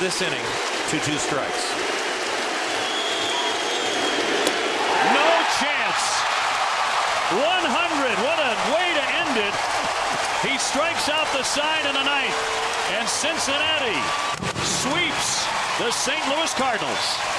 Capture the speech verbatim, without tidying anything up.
this inning to two strikes. No chance. one hundred. What a way to end it. He strikes out the side in the ninth, and Cincinnati sweeps the Saint Louis Cardinals.